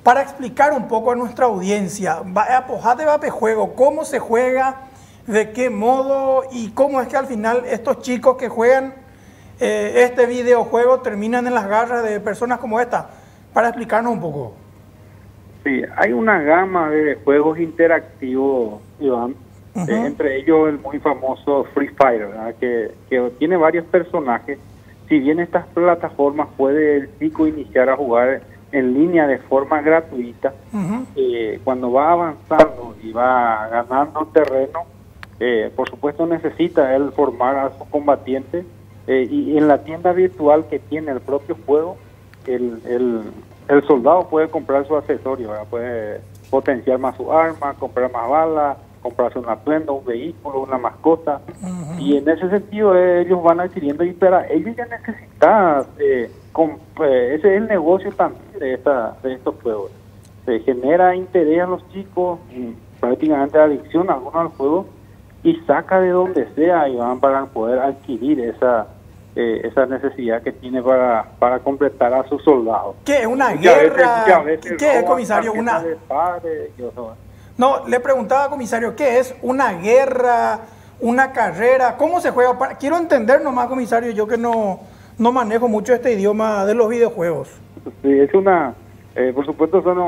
para explicar un poco a nuestra audiencia, apojate vape juego, cómo se juega, de qué modo y cómo es que al final estos chicos que juegan este videojuego terminan en las garras de personas como esta, para explicarnos un poco. Sí, hay una gama de juegos interactivos, Iván, entre ellos el muy famoso Free Fire, ¿verdad? Que tiene varios personajes. Si bien estas plataformas puede el chico iniciar a jugar en línea de forma gratuita, cuando va avanzando y va ganando terreno, por supuesto necesita él formar a su combatiente, y en la tienda virtual que tiene el propio juego, el soldado puede comprar su accesorio, ¿verdad? Puede potenciar más su arma, comprar más balas, comprarse una prenda, un vehículo, una mascota, y en ese sentido ellos van adquiriendo, y para ellos ya necesitan, ese es el negocio también de estos juegos. Se genera interés a los chicos, prácticamente adicción a algunos al juego, y saca de donde sea y van para poder adquirir esa necesidad que tiene para completar a sus soldados. ¿Qué es una guerra? ¿Qué es, comisario? No, le preguntaba, comisario, ¿qué es una guerra, una carrera? ¿Cómo se juega? Quiero entender nomás, comisario, yo que no manejo mucho este idioma de los videojuegos. Sí, es por supuesto, es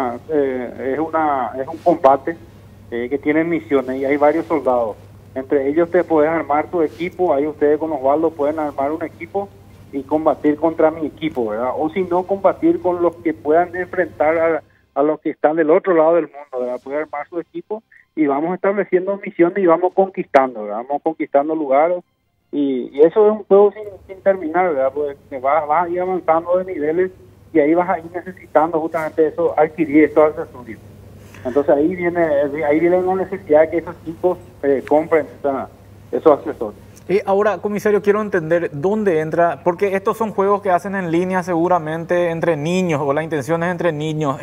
un combate que tiene misiones y hay varios soldados. Entre ellos te puedes armar tu equipo, ahí ustedes con Osvaldo pueden armar un equipo y combatir contra mi equipo, ¿verdad? O si no, combatir con los que puedan enfrentar a los que están del otro lado del mundo, ¿verdad? Pueden armar su equipo y vamos estableciendo misiones y vamos conquistando, ¿verdad? Vamos conquistando lugares y eso es un juego sin terminar, ¿verdad? Porque vas a ir avanzando de niveles y ahí vas a ir necesitando justamente eso, adquirir estos accesorios. Entonces ahí viene la necesidad de que esos chicos compren esos accesorios. Ahora, comisario, quiero entender dónde entra, porque estos son juegos que hacen en línea seguramente entre niños, o la intención es entre niños.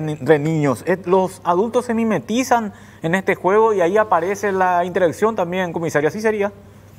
Los adultos se mimetizan en este juego y ahí aparece la interacción también, comisario, ¿así sería?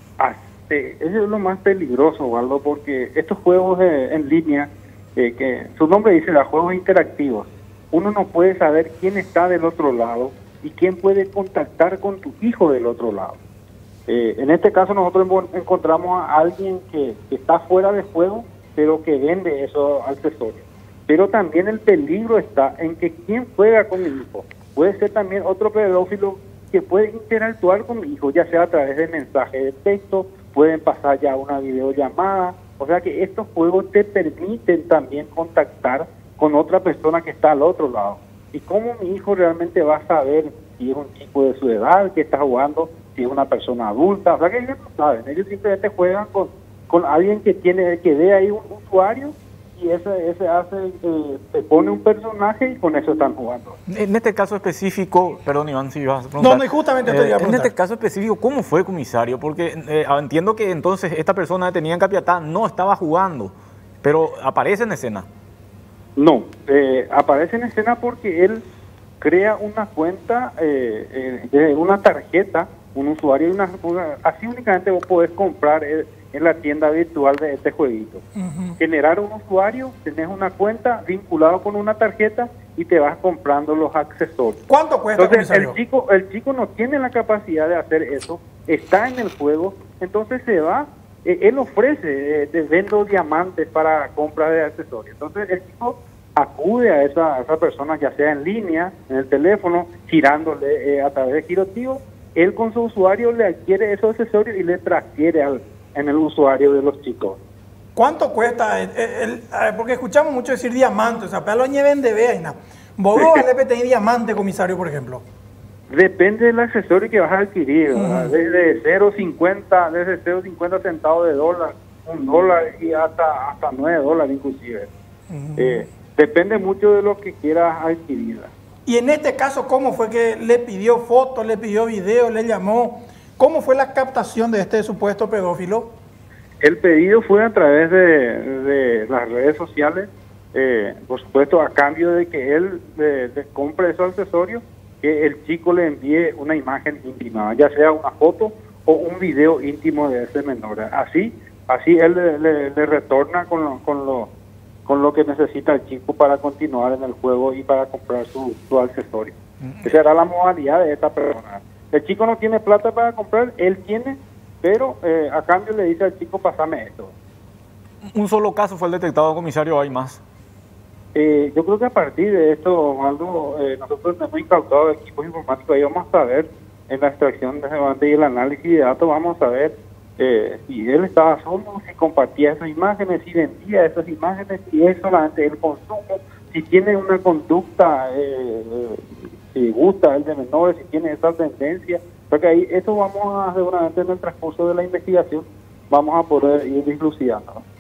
Eso es lo más peligroso, Waldo, porque estos juegos en línea, que su nombre dice, juegos interactivos, uno no puede saber quién está del otro lado y quién puede contactar con tu hijo del otro lado. En este caso nosotros encontramos a alguien que está fuera de juego, pero que vende esos accesorios. Pero también el peligro está en que quien juega con mi hijo puede ser también otro pedófilo que puede interactuar con mi hijo, ya sea a través de mensajes de texto, pueden pasar ya una videollamada. O sea que estos juegos te permiten también contactar con otra persona que está al otro lado. ¿Y cómo mi hijo realmente va a saber si es un chico de su edad que está jugando, si es una persona adulta? O sea que ellos no saben, ellos simplemente juegan con alguien que ve ahí un usuario y ese te pone un personaje y con eso están jugando. En este caso específico, perdón Iván, si ibas a preguntar. No, justamente te iba a preguntar. En este caso específico, ¿cómo fue, comisario? Porque entiendo que entonces esta persona detenida en Capiatá no estaba jugando, pero aparece en escena. No, aparece en escena porque él crea una cuenta de una tarjeta, un usuario, así únicamente vos podés comprar en la tienda virtual de este jueguito. Generar un usuario, tenés una cuenta vinculado con una tarjeta y te vas comprando los accesorios. ¿Cuánto cuesta, entonces, comisario? el chico no tiene la capacidad de hacer eso, está en el juego, entonces se va. Él ofrece, te vendo diamantes para compra de accesorios. Entonces el chico acude a esa persona, ya sea en línea, en el teléfono, girándole a través de girotiro. Él con su usuario le adquiere esos accesorios y le transfiere en el usuario de los chicos. ¿Cuánto cuesta? Porque escuchamos mucho decir diamante, o sea, pero lo lleven de vaina. ¿Vos le pedís diamante, comisario, por ejemplo? Depende del accesorio que vas a adquirir, desde 0.50 centavos de dólar, $1 y hasta $9 inclusive. Depende mucho de lo que quieras adquirir. Y en este caso, ¿cómo fue que le pidió fotos, le pidió videos, le llamó? ¿Cómo fue la captación de este supuesto pedófilo? El pedido fue a través de las redes sociales, por supuesto a cambio de que él compre esos accesorios, que el chico le envíe una imagen íntima, ya sea una foto o un video íntimo de ese menor. Así él le retorna con con lo que necesita el chico para continuar en el juego y para comprar su accesorio. Esa era la modalidad de esta persona. El chico no tiene plata para comprar, él tiene, pero a cambio le dice al chico, pasame esto. Un solo caso fue el detectado, comisario, ¿hay más? Yo creo que a partir de esto, Osvaldo, nosotros hemos incautado equipos informáticos y vamos a ver en la extracción de levante y el análisis de datos, vamos a ver si él estaba solo, si compartía esas imágenes, si vendía esas imágenes, si es solamente el consumo, si tiene una conducta, si gusta el de menores, si tiene esa tendencia. Porque ahí, eso vamos a seguramente en el transcurso de la investigación, vamos a poder ir dilucidando.